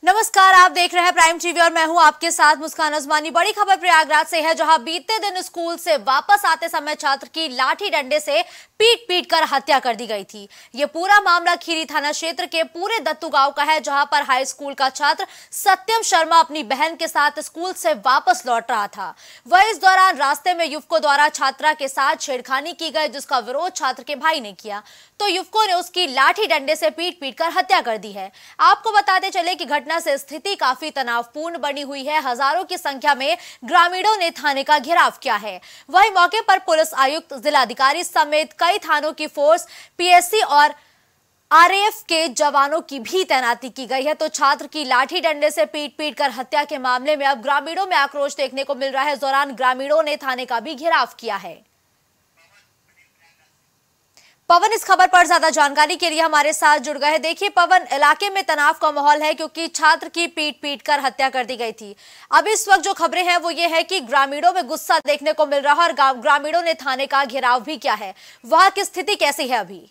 नमस्कार, आप देख रहे हैं प्राइम टीवी और मैं हूं आपके साथ मुस्कान अजमानी। बड़ी खबर प्रयागराज से है, जहां बीते दिन स्कूल से वापस आते समय छात्र की लाठी डंडे से पीट कर हत्या कर दी गई थी। ये पूरा मामला खीरी थाना क्षेत्र के पूरे दत्तू गांव का है, जहां पर हाई स्कूल का छात्र सत्यम शर्मा अपनी बहन के साथ स्कूल से वापस लौट रहा था। वह इस दौरान रास्ते में युवकों द्वारा छात्रा के साथ छेड़खानी की गई, जिसका विरोध छात्र के भाई ने किया तो युवकों ने उसकी लाठी डंडे से पीट कर हत्या कर दी है। आपको बताते चले कि घटना से स्थिति काफी तनावपूर्ण बनी हुई है। हजारों की संख्या में ग्रामीणों ने थाने का घेराव किया है। वहीं मौके पर पुलिस आयुक्त, जिलाधिकारी समेत कई थानों की फोर्स, पीएससी और आरएएफ के जवानों की भी तैनाती की गई है। तो छात्र की लाठी डंडे से पीट कर हत्या के मामले में अब ग्रामीणों में आक्रोश देखने को मिल रहा है। इस दौरान ग्रामीणों ने थाने का भी घेराव किया है। पवन इस खबर पर ज्यादा जानकारी के लिए हमारे साथ जुड़ गए हैं। देखिए पवन, इलाके में तनाव का माहौल है क्योंकि छात्र की पीट कर हत्या कर दी गई थी। अब इस वक्त जो खबरें हैं वो ये है कि ग्रामीणों में गुस्सा देखने को मिल रहा है और ग्रामीणों ने थाने का घेराव भी किया है। वहां की स्थिति कैसी है अभी?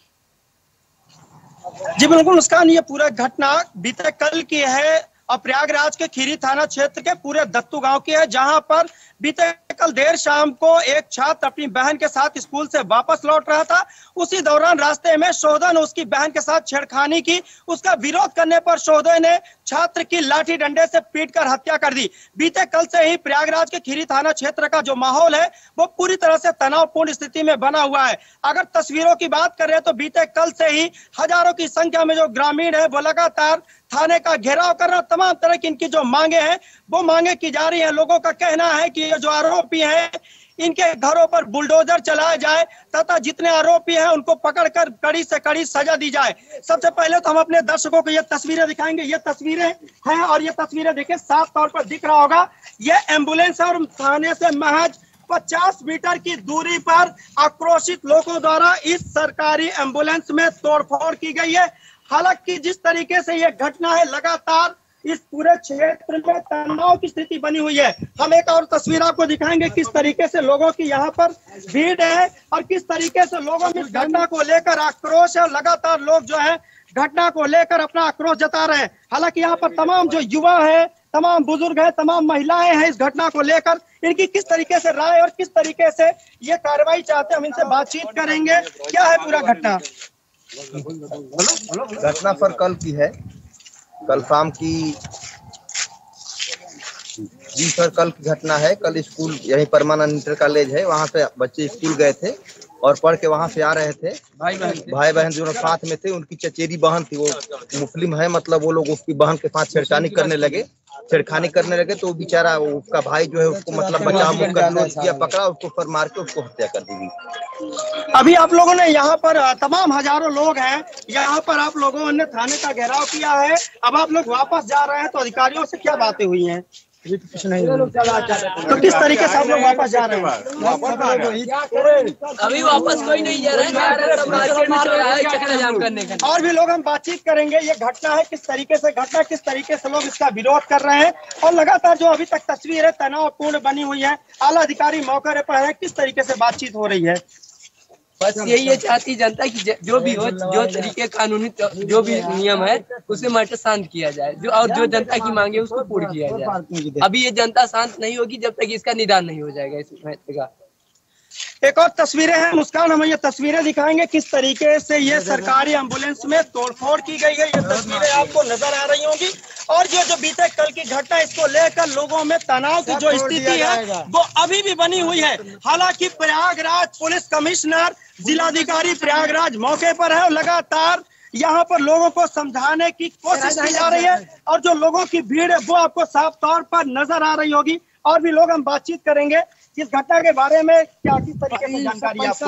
जी बिल्कुल मुस्कान, ये पूरा घटना बीते कल की है और प्रयागराज के खीरी थाना क्षेत्र के पूरे दत्तू गांव की है, जहां पर बीते कल देर शाम को एक छात्र अपनी बहन के साथ स्कूल से वापस लौट रहा था। उसी दौरान रास्ते में शोधा ने उसकी बहन के साथ छेड़खानी की। उसका विरोध करने पर शोधे ने छात्र की लाठी डंडे से पीटकर हत्या कर दी। बीते कल से ही प्रयागराज के खीरी थाना क्षेत्र का जो माहौल है वो पूरी तरह से तनावपूर्ण स्थिति में बना हुआ है। अगर तस्वीरों की बात करें तो बीते कल से ही हजारों की संख्या में जो ग्रामीण है वो लगातार थाने का घेराव कर रहे हैं। तमाम तरह की इनकी जो मांगे हैं वो मांगे की जा रही है। लोगों का कहना है कि ये जो आरोपी हैं इनके घरों पर बुलडोजर चलाया जाए तथा जितने आरोपी हैं उनको पकड़कर कड़ी से कड़ी सजा दी जाए। सबसे पहले तो हम अपने दर्शकों को ये तस्वीरें दिखाएंगे। ये तस्वीरें हैं और ये तस्वीरें देखिए, साफ तौर पर दिख रहा होगा ये एम्बुलेंस है और थाने से महज 50 मीटर की दूरी पर आक्रोशित लोगों द्वारा इस सरकारी एम्बुलेंस में तोड़फोड़ की गई है। हालांकि जिस तरीके से ये घटना है, लगातार इस पूरे क्षेत्र में तनाव की स्थिति बनी हुई है। हम एक और तस्वीर आपको दिखाएंगे किस तरीके से लोगों की यहाँ पर भीड़ है और किस तरीके से लोगों में इस घटना को लेकर आक्रोश है। लगातार लोग जो है घटना को लेकर अपना आक्रोश जता रहे हैं। हालांकि यहाँ पर तमाम जो युवा है, तमाम बुजुर्ग है, तमाम महिलाएं हैं, इस घटना को लेकर इनकी किस तरीके से राय और किस तरीके से ये कार्रवाई चाहते हैं, हम इनसे बातचीत करेंगे। क्या है पूरा घटना? घटना पर कल की है, कल शाम की जी सर, कल की घटना है। कल स्कूल यही परमानंद इंटर कॉलेज है, वहाँ पे बच्चे स्कूल गए थे और पढ़ के वहाँ से आ रहे थे। भाई बहन जो साथ में थे, उनकी चचेरी बहन थी, वो मुस्लिम है, मतलब वो लोग उसकी बहन के साथ छेड़खानी करने लगे तो बेचारा उसका भाई जो है उसको मतलब बचाव किया, पकड़ा, उसको पर मार के उसको हत्या कर दी गई। अभी आप लोगों ने यहाँ पर तमाम हजारों लोग हैं, यहाँ पर आप लोगों ने थाने का घेराव किया है। अब आप लोग वापस जा रहे हैं तो अधिकारियों से क्या बातें हुई हैं? कुछ नहीं। तो किस तरीके से आप लोग वापस जा रहे हैं? अभी वापस कोई नहीं जा रहा है। और भी लोग हम बातचीत करेंगे। ये घटना है, किस तरीके से घटना, किस तरीके से लोग इसका विरोध कर रहे हैं और लगातार जो अभी तक तस्वीर है तनावपूर्ण बनी हुई है। आला अधिकारी मौके पर है, किस तरीके से बातचीत हो रही है? बस यही है, चाहती जनता की जो भी हो, जो तरीके कानूनी जो भी नियम है उसे माटे शांत किया जाए, जो जनता की मांगे उसको पूर्ण किया जाए। अभी ये जनता शांत नहीं होगी जब तक इसका निदान नहीं हो जाएगा इस महत्व का। एक और तस्वीरें हैं मुस्कान, हम ये तस्वीरें दिखाएंगे किस तरीके से ये सरकारी एम्बुलेंस में तोड़फोड़ की गई है। ये तस्वीरें आपको नजर आ रही होंगी और ये जो बीते कल की घटना, इसको लेकर लोगों में तनाव की जो स्थिति है वो अभी भी बनी हुई है। हालांकि प्रयागराज पुलिस कमिश्नर, जिलाधिकारी प्रयागराज मौके पर है और लगातार यहाँ पर लोगों को समझाने की कोशिश की जा रही है और जो लोगों की भीड़ है वो आपको साफ तौर पर नजर आ रही होगी। और भी लोग हम बातचीत करेंगे इस घटना के बारे में, क्या किस तरीके से जानकारी आपको?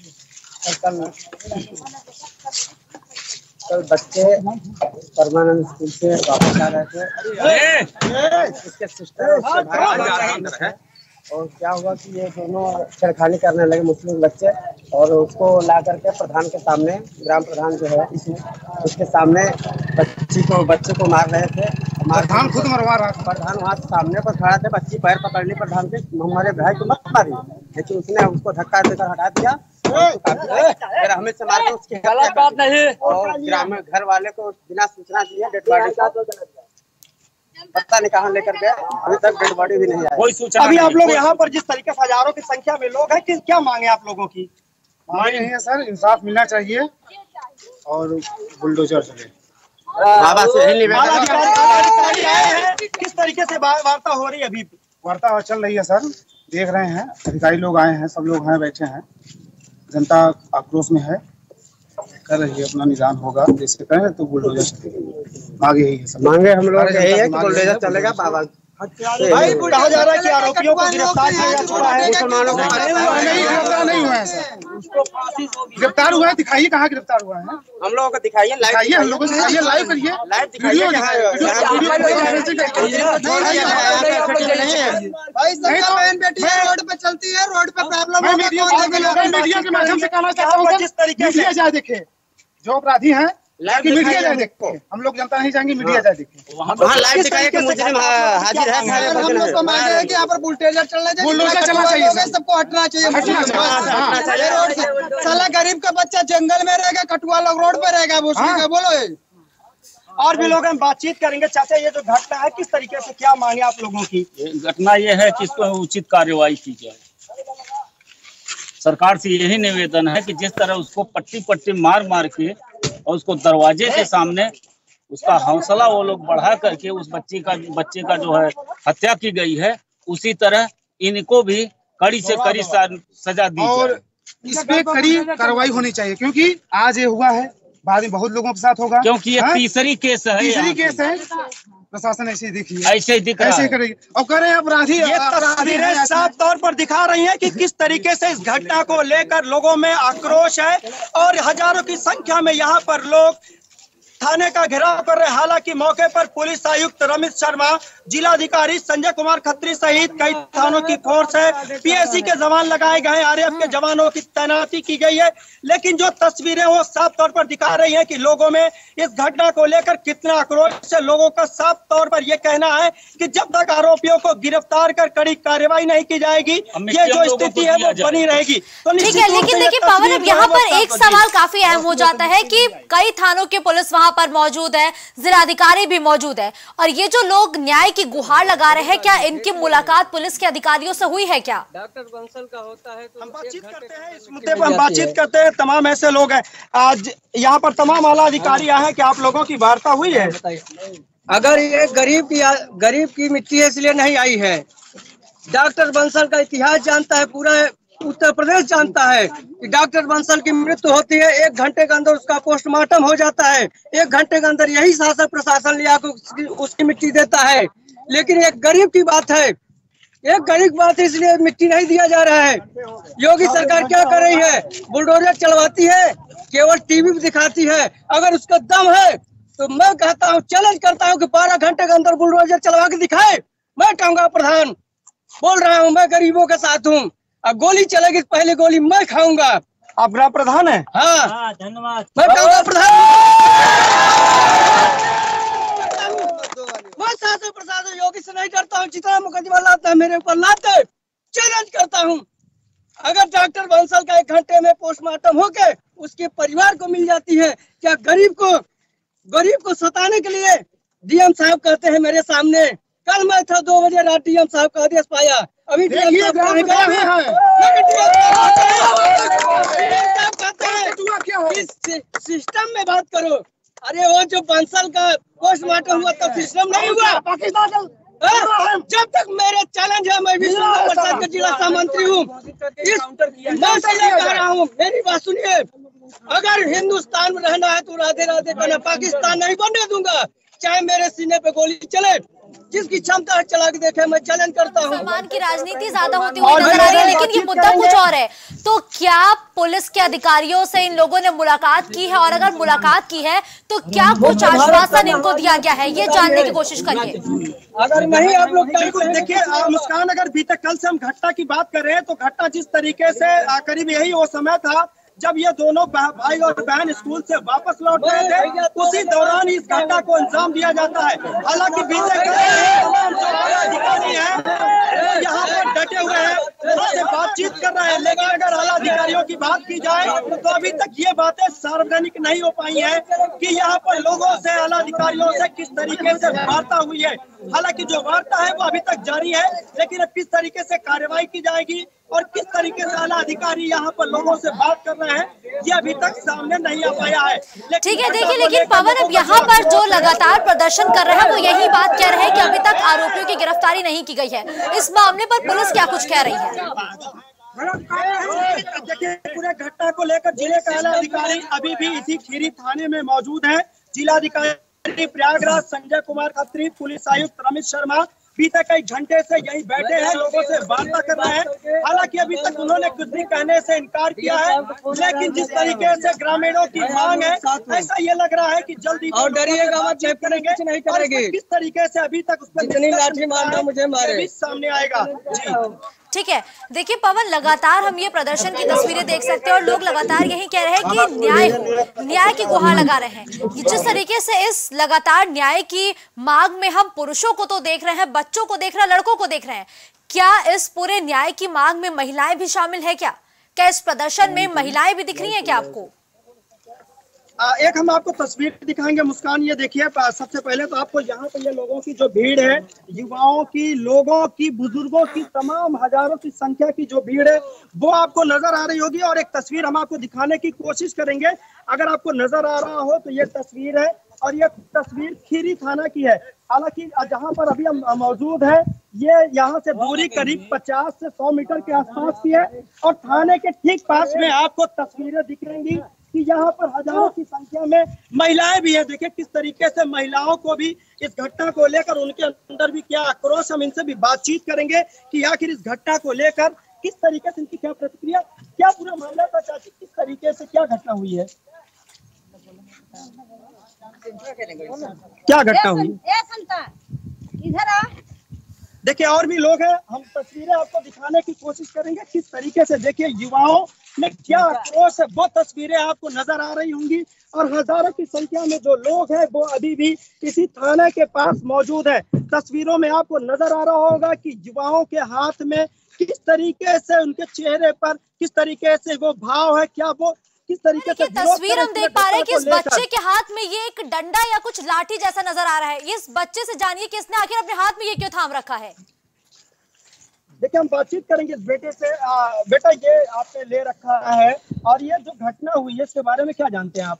कल बच्चे परमानंद स्कूल से वापस आ रहे थे, उसके सिस्टर और क्या हुआ कि ये दोनों छेड़खानी करने लगे मुस्लिम बच्चे और उसको ला करके प्रधान के सामने, ग्राम प्रधान जो है उसके सामने बच्चे को मार रहे थे। प्रधान खुद मरवा रहा था। प्रधान वहाँ सामने पर खड़ा थे, बच्ची पैर पकड़ ली प्रधान के, हमारे भाई को मत मारी, लेकिन उसने उसको धक्का देकर हटा दिया। फिर हमें से मार के उसकी गलत बात नहीं और ग्रामीण घर वाले को बिना सूचना दिए डेड बॉडी का पता नहीं कहाँ लेकर गए, अभी तक डेड बॉडी भी नहीं आई। कोई सूचना अभी आप लोग यहाँ पर जिस तरीके से हजारों की संख्या में लोग हैं, क्या मांगे आप लोगों की? मांगे यही है सर, इंसाफ मिलना चाहिए और बुलडोजर चले। बाबा से यही निवेदन है। किस तरीके से वार्ता हो रही है? अभी वार्ता चल रही है सर, देख रहे हैं, अधिकारी लोग आए हैं, सब लोग हैं, बैठे हैं, जनता आक्रोश में है, कर रही है, अपना निदान होगा, जैसे कहें तो बुलडोजर मांगे यही है सब। मांगे हम लोग यही है कि बुलडोजर चलेगा। बाबा भाई कहा जा रहा है कि आरोपियों को गिरफ्तार किया जा चुका है। मुसलमानों को गिरफ्तार नहीं हुआ है सर। गिरफ्तार हुआ है, दिखाइए कहाँ गिरफ्तार हुआ है। हम लोगों को दिखाइए, दिखाइए, हम लोगों को दिखाइए, लाइव करिए, लाइव दिखाइए। बहन बेटी रोड पे चलती है, रोड पे प्रॉब्लम है। मीडिया के माध्यम से कहना चाहता हूँ, जिस तरीके से जाए देखे जो अपराधी हैं, मीडिया जाए देखे, हम लोग जनता नहीं चाहेंगे, मीडिया जाए देखे, वहाँ लाइव दिखाइए कि मुजरिम हाजिर है। हम लोग को मांगे है कि यहाँ पर बुलडोजर चलना चाहिए, बुलडोजर चलना चाहिए, सबको हटना चाहिए रोड से। साला गरीब का बच्चा जंगल में रहेगा, कटुआ लोग रोड पे रहेगा, बोलो। और भी लोग हम बातचीत करेंगे। चाचा, ये जो घटना है किस तरीके से, क्या मांगे आप लोगों की? घटना ये है कि इसको उचित कार्रवाई की जाए। सरकार से यही निवेदन है कि जिस तरह उसको पट्टी पट्टी मार मार के और उसको दरवाजे के सामने उसका हौसला वो लोग बढ़ा करके उस बच्चे का जो है हत्या की गई है, उसी तरह इनको भी कड़ी से कड़ी सजा दी और इसमें कड़ी कार्रवाई होनी चाहिए, क्योंकि आज ये हुआ है, बाद में बहुत लोगों के साथ होगा, क्योंकि ये तीसरी केस है। तीसरी केस है। प्रशासन ऐसे ही देखिए, ऐसे ही दिख रहा है, करेगी और करे अपराधी। ये तस्वीरें साफ तौर पर दिखा रही हैं कि किस तरीके से इस घटना को लेकर लोगों में आक्रोश है और हजारों की संख्या में यहाँ पर लोग थाने का घेराव कर रहे। हालांकि मौके पर पुलिस आयुक्त रमेश शर्मा, जिलाधिकारी संजय कुमार खत्री सहित कई थानों की फोर्स है, पीएसी के जवान लगाए गए, आरएएफ के जवानों की तैनाती की गई है। लेकिन जो तस्वीरें वो साफ तौर पर दिखा रही हैं कि लोगों में इस घटना को लेकर कितना आक्रोश है। लोगों का साफ तौर पर यह कहना है कि जब तक आरोपियों को गिरफ्तार कर कड़ी कार्रवाई नहीं की जाएगी, ये जो स्थिति है वो बनी रहेगी। तो ठीक है, लेकिन देखिए पवन, अब यहाँ पर एक सवाल काफी अहम हो जाता है कि कई थानों की पुलिस वहां पर मौजूद है, जिलाधिकारी भी मौजूद है, और ये जो लोग न्याय की गुहार लगा रहे हैं, क्या इनकी मुलाकात पुलिस के अधिकारियों से हुई है? क्या डॉक्टर बंसल का होता है तो हम बातचीत करते हैं, इस मुद्दे पर हम बातचीत करते हैं। तमाम ऐसे लोग हैं आज यहाँ पर, तमाम आला अधिकारी आए हैं कि आप लोगों की वार्ता हुई है? अगर ये गरीब की मिट्टी है इसलिए नहीं आई है। डॉक्टर बंसल का इतिहास जानता है, पूरा उत्तर प्रदेश जानता है कि डॉक्टर बंसल की मृत्यु होती है, 1 घंटे के अंदर उसका पोस्टमार्टम हो जाता है, 1 घंटे के अंदर यही शासन प्रशासन लिया उसकी मिट्टी देता है। लेकिन एक गरीब की बात है, एक गरीब बात है, इसलिए मिट्टी नहीं दिया जा रहा है। योगी सरकार क्या कर रही है? बुलडोजर चलवाती है, केवल टीवी पे दिखाती है। अगर उसका दम है तो मैं कहता हूँ, चैलेंज करता हूँ कि 12 घंटे के अंदर बुलडोजर चलवा के दिखाए। मैं कहूँगा प्रधान, बोल रहा हूँ, मैं गरीबों के साथ हूँ। अब गोली चलेगी, पहले गोली मैं खाऊंगा। आप ग्राम प्रधान है? हाँ, धन्यवाद। मैं कहूँगा प्रधान, मैं शासन प्रशासन योगी से नहीं करता हूँ। जितना मुकदमा लाता है मेरे ऊपर लाते, चैलेंज करता हूँ। अगर डॉक्टर बंसल का 1 घंटे में पोस्टमार्टम होके उसके परिवार को मिल जाती है, क्या गरीब को सताने के लिए डीएम साहब कहते हैं मेरे सामने। कल मैं था 2 बजे रात, डीएम साहब का आदेश पाया, अभी डीएम साहब सिस्टम में बात करो। अरे वो जो बंसल का पोस्टमार्टम हुआ तब सिस्टम नहीं हुआ। जब तक मेरे चैलेंज है, मैं विष्णु प्रसाद का जिला सहमंत्री हूँ, मैं कह रहा हूँ, मेरी बात सुनिए। अगर हिंदुस्तान में रहना है तो राधे राधे करना, पाकिस्तान नहीं बनने दूंगा। चाहे मेरे सीने पे गोली चले, जिसकी क्षमता है चला के देखे, मैं चैलेंज करता हूँ। मुसलमान की राजनीति ज्यादा होती हुई नजर आ रही है, लेकिन ये मुद्दा कुछ और है। तो क्या पुलिस के अधिकारियों से इन लोगों ने मुलाकात की है, और अगर मुलाकात की है तो क्या कुछ आश्वासन इनको दिया गया है, ये जानने की कोशिश करिए। अगर नहीं आप लोग बिल्कुल देखिए मुस्कान, अगर बीते कल से हम घटना की बात कर रहे हैं तो घटना जिस तरीके से करीब यही वो समय था जब ये दोनों भाई और बहन स्कूल से वापस लौट रहे थे, उसी दौरान इस घटना को अंजाम दिया जाता है। हालांकि बीते कल तमाम जो अधिकारी हैं यहाँ पर डटे हुए हैं, से बातचीत कर रहे हैं, लेकिन अगर आला अधिकारियों की बात की जाए तो अभी तक ये बातें सार्वजनिक नहीं हो पाई है कि यहाँ पर लोगों से, आला अधिकारियों से किस तरीके से वार्ता हुई है। हालांकि जो वार्ता है वो अभी तक जारी है, लेकिन अब किस तरीके से कार्रवाई की जाएगी और किस तरीके से आला अधिकारी यहाँ पर लोगों से बात कर रहे हैं, ये अभी तक सामने नहीं आ पाया है। ठीक है, देखिए, लेकिन पवन, अब यहाँ पर जो लगातार प्रदर्शन कर रहे हैं वो यही बात कह रहे हैं कि अभी तक आरोपियों की गिरफ्तारी नहीं की गई है। इस मामले पर पुलिस क्या कुछ कह रही है? देखिए, पूरे घटना को लेकर जिले का आला अधिकारी अभी भी इसी खीरी थाने में मौजूद है। जिलाधिकारी प्रयागराज संजय कुमार खत्री, पुलिस आयुक्त रमेश शर्मा बीते कई घंटे से यही बैठे हैं, लोगों से वार्ता कर रहे हैं। हालांकि अभी तक उन्होंने कुछ भी कहने से इनकार किया है, लेकिन जिस तरीके से ग्रामीणों की मांग है, ऐसा ये लग रहा है कि जल्दी और डरिएगा मत, चेक करेंगे नहीं करेंगे। किस तरीके से अभी तक उस पर जितनी लाठी मारना मुझे मारे सामने आएगा। जी ठीक है, देखिए पवन, लगातार हम ये प्रदर्शन की तस्वीरें देख सकते हैं और लोग लगातार यही कह रहे हैं कि न्याय हो, न्याय की गुहार लगा रहे हैं। जिस तरीके से इस लगातार न्याय की मांग में हम पुरुषों को तो देख रहे हैं, बच्चों को देख रहे हैं, लड़कों को देख रहे हैं, क्या इस पूरे न्याय की मांग में महिलाएं भी शामिल है? क्या इस प्रदर्शन में महिलाएं भी दिख रही हैं क्या आपको? एक हम आपको तस्वीर दिखाएंगे मुस्कान, ये देखिए। सबसे पहले तो आपको यहाँ पे ये लोगों की जो भीड़ है, युवाओं की, लोगों की, बुजुर्गों की, तमाम हजारों की संख्या की जो भीड़ है वो आपको नजर आ रही होगी। और एक तस्वीर हम आपको दिखाने की कोशिश करेंगे, अगर आपको नजर आ रहा हो तो ये तस्वीर है, और ये तस्वीर खीरी थाना की है। हालांकि जहाँ पर अभी हम मौजूद है, ये यहाँ से दूरी करीब 50 से 100 मीटर के आसपास की है, और थाने के ठीक पास में आपको तस्वीरें दिख रही कि यहाँ पर हजारों की संख्या में महिलाएं भी है। देखिए किस तरीके से महिलाओं को भी इस घटना को लेकर उनके अंदर भी क्या आक्रोश, हम इनसे भी बातचीत करेंगे कि आखिर इस घटना को लेकर किस तरीके से इनकी क्या प्रतिक्रिया, क्या पूरा मामला था, चाची किस तरीके से क्या घटना हुई है, क्या घटना हुई? इधर आ। देखिए और भी लोग हैं, हम तस्वीरें आपको दिखाने की कोशिश करेंगे किस तरीके से। देखिए युवाओं में क्या आक्रोश है, वो तस्वीरें आपको नजर आ रही होंगी, और हजारों की संख्या में जो लोग हैं वो अभी भी इसी थाने के पास मौजूद है। तस्वीरों में आपको नजर आ रहा होगा कि युवाओं के हाथ में किस तरीके से, उनके चेहरे पर किस तरीके से वो भाव है, क्या वो किस तरीके से तस्वीर हम देख पा रहे हैं कि इस बच्चे के हाथ में ये एक डंडा या कुछ लाठी जैसा नजर आ रहा है। इस बच्चे से जानिए कि इसने आखिर अपने हाथ में ये क्यों थाम रखा है। देखिए हम बातचीत करेंगे इस बेटे से। बेटा, ये आपने ले रखा है, और ये जो घटना हुई है इसके बारे में क्या जानते हैं आप?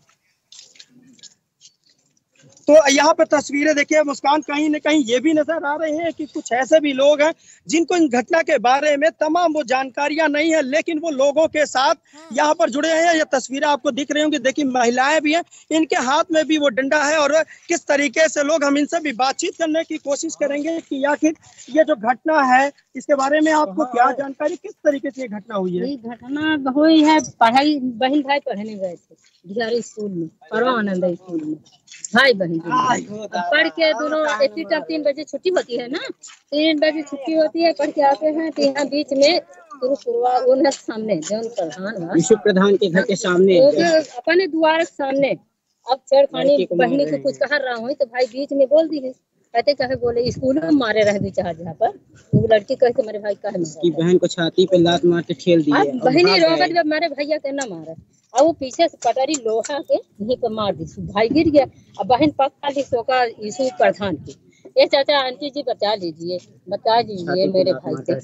तो यहाँ पे तस्वीरें देखिए मुस्कान, कहीं न कहीं ये भी नजर आ रहे हैं कि कुछ ऐसे भी लोग हैं जिनको इन घटना के बारे में तमाम वो जानकारियां नहीं है, लेकिन वो लोगों के साथ यहाँ पर जुड़े हैं। ये तस्वीरें आपको दिख रही होंगी, देखिए महिलाएं भी हैं, इनके हाथ में भी वो डंडा है, और किस तरीके से लोग, हम इनसे भी बातचीत करने की कोशिश करेंगे कि आखिर ये जो घटना है इसके बारे में आपको क्या जानकारी, किस तरीके से ये घटना हुई है? घटना हुई है, पढ़ाई बहन भाई पढ़ने गए थे बिहारी स्कूल में, परमानंद स्कूल में, भाई बहन पढ़ के दोनों इसी टाइम 3 बजे छुट्टी होती है ना, 3 बजे छुट्टी होती है, पढ़ के आते हैं तो यहाँ बीच में सामने जौन प्रधान विश्व प्रधान के घर के सामने अपने द्वार के सामने अब छेड़खानी बहनी को कुछ कह रहा हूँ तो भाई बीच में बोल दी है, कहते कहे बोले स्कूल में मारे रह दी जहाँ पर, तो लड़की कहते मेरे भाई कहे की बहन को छाती पे लात मार के ठेल दी, बहनी रोकत जब मेरे भैया के न मारे, और वो पीछे से पटरी लोहा के यहीं पर मार दी, भाई गिर गया, अब बहन पक्का ली सोका यीशु प्रधान की। ये चाचा आंटी जी बता दीजिए मेरे भाई से,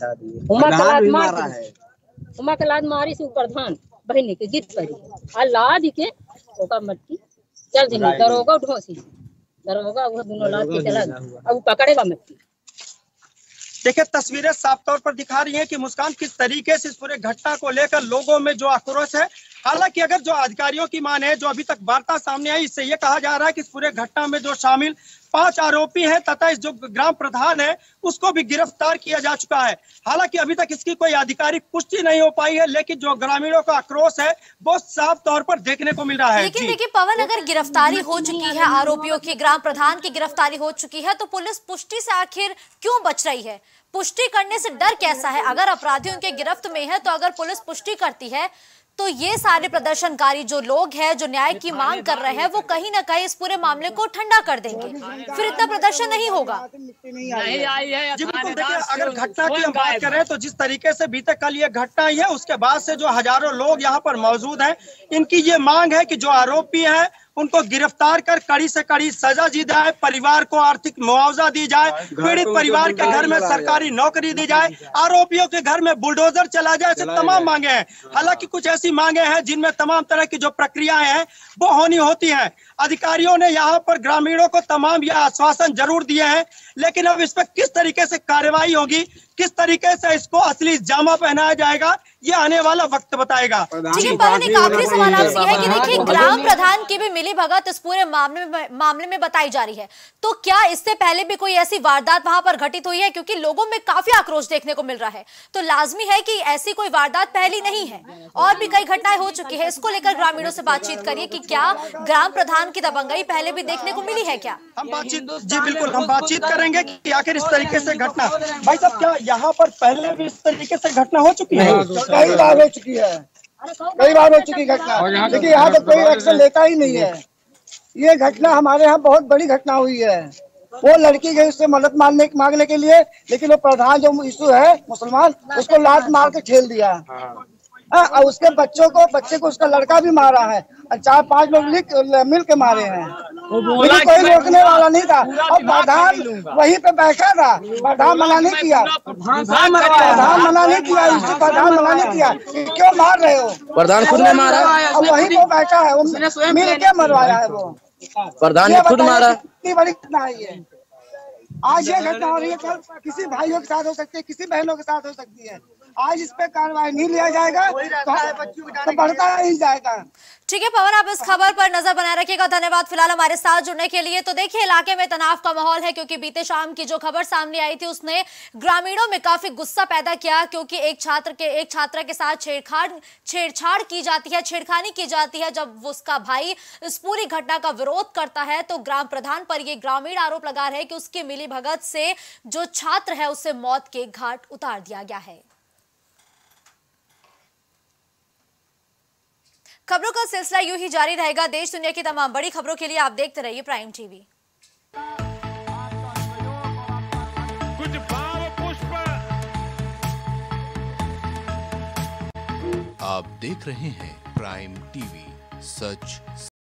हुमा कलाद मारी से प्रधान बहनी के गिर पड़ी, और लाद के ओका मटकी चल दी, दरोगा ढोसी दरोगा वो दोनों लाद के चला गया, अब पकड़ेगा मटकी। देखिए तस्वीरें साफ तौर पर दिखा रही हैं कि मुस्कान किस तरीके से इस पूरे घटना को लेकर लोगों में जो आक्रोश है। हालांकि अगर जो अधिकारियों की मान है, जो अभी तक वार्ता सामने आई, इससे ये कहा जा रहा है कि इस पूरे घटना में जो शामिल 5 आरोपी हैं तथा इस जो ग्राम प्रधान है उसको भी गिरफ्तार किया जा चुका है। हालांकि अभी तक इसकी कोई आधिकारिक पुष्टि नहीं हो पाई है, लेकिन जो ग्रामीणों का आक्रोश है वो साफ तौर पर देखने को मिल रहा है। लेकिन देखिए पवन, अगर गिरफ्तारी हो चुकी है, आरोपियों की, ग्राम प्रधान की गिरफ्तारी हो चुकी है, तो पुलिस पुष्टि से आखिर क्यों बच रही है? पुष्टि करने से डर कैसा है? अगर अपराधी उनके गिरफ्त में है तो अगर पुलिस पुष्टि करती है तो ये सारे प्रदर्शनकारी जो लोग हैं, जो न्याय की मांग कर रहे हैं, वो कहीं ना कहीं इस पूरे मामले को ठंडा कर देंगे, फिर इतना प्रदर्शन नहीं होगा। जी बिल्कुल, देखिए अगर घटना की हम बात करें तो जिस तरीके से बीते कल ये घटना आई है, उसके बाद से जो हजारों लोग यहाँ पर मौजूद हैं, इनकी ये मांग है कि जो आरोपी हैं उनको गिरफ्तार कर कड़ी से कड़ी सजा दी जाए, परिवार को आर्थिक मुआवजा दी जाए, पीड़ित परिवार के घर में सरकारी नौकरी दी जाए, आरोपियों के घर में बुलडोजर चला जाए, ऐसे तमाम मांगे हैं। हालांकि कुछ ऐसी मांगे हैं जिनमें तमाम तरह की जो प्रक्रियाएं हैं वो होनी होती हैं। अधिकारियों ने यहाँ पर ग्रामीणों को तमाम यह आश्वासन जरूर दिए हैं, लेकिन अब इस पर किस तरीके से कार्रवाई होगी, किस तरीके से इसको असली जामा पहनाया जाएगा, ये आने वाला वक्त बताएगा। ठीक है पवन, एक आखिरी सवाल आपसे है कि देखिए ग्राम प्रधान की भी मिलीभगत इस पूरे मामले में बताई जा रही है, तो क्या इससे पहले भी कोई ऐसी वारदात वहां पर घटित हुई है? क्योंकि लोगों में काफी आक्रोश देखने को मिल रहा है, तो लाजमी है कि ऐसी कोई वारदात पहली नहीं है, और भी कई घटनाएं हो चुकी है। इसको लेकर ग्रामीणों से बातचीत करिए कि क्या ग्राम प्रधान की दबंगई पहले भी देखने को मिली है क्या? हम बातचीत करेंगे कि आखिर इस तरीके से घटना, भाई साहब क्या यहाँ पर पहले भी इस तरीके से घटना हो चुकी है? कई बार हो चुकी है, कई बार हो चुकी घटना, लेकिन यहाँ तो कोई एक्शन लेता ही नहीं है। ये घटना हमारे यहाँ बहुत बड़ी घटना हुई है। वो लड़की गई उससे मदद मांगने के लिए, लेकिन वो प्रधान जो यीशु है मुसलमान, उसको लात मार के ठेल दिया। और उसके बच्चे को उसका लड़का भी मारा है, और 4-5 लोग मिल के मारे हैं। कोई रोकने वाला नहीं था, और प्रधान वहीं पे बैठा था, प्रधान मना नहीं किया, प्रधान मना नहीं किया, प्रधान मना नहीं किया, क्यों मार रहे हो? प्रधान खुद ने मारा, अब वहीं पे बैठा है, वो मिल के मरवाया है। वो प्रधान ने खुद मारा। कितनी बड़ी घटना है ये। आज ये घटना हो रही है, कल किसी भाइयों के साथ हो सकती है, किसी बहनों के साथ हो सकती है। आज इस पे कार्रवाई नहीं लिया जाएगा तो बढ़ता ही जाएगा। ठीक है पवन, आप इस खबर पर नजर बनाए रखिएगा। धन्यवाद फिलहाल हमारे साथ जुड़ने के लिए। तो देखिए इलाके में तनाव का माहौल है, क्योंकि बीते शाम की जो खबर सामने आई थी उसने ग्रामीणों में काफी गुस्सा पैदा किया, क्योंकि एक छात्रा के साथ छेड़छाड़ की जाती है, छेड़खानी की जाती है। जब उसका भाई इस पूरी घटना का विरोध करता है तो ग्राम प्रधान पर ये ग्रामीण आरोप लगा रहे हैं कि उसकी मिलीभगत से जो छात्र है उसे मौत के घाट उतार दिया गया है। खबरों का सिलसिला यूं ही जारी रहेगा। देश दुनिया की तमाम बड़ी खबरों के लिए आप देखते रहिए प्राइम टीवी। कुछ भाव पुष्प। आप देख रहे हैं प्राइम टीवी, सच